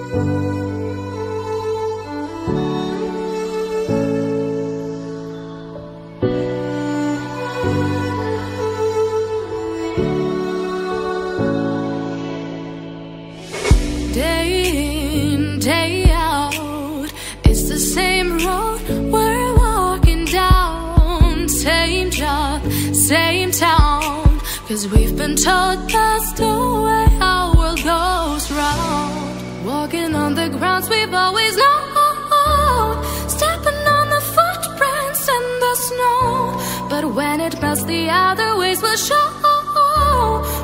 Day in, day out, it's the same road we're walking down. Same job, same town, 'cause we've been told that's the way our world goes round. Walking on the grounds we've always known, stepping on the footprints in the snow. But when it melts, the other ways will show.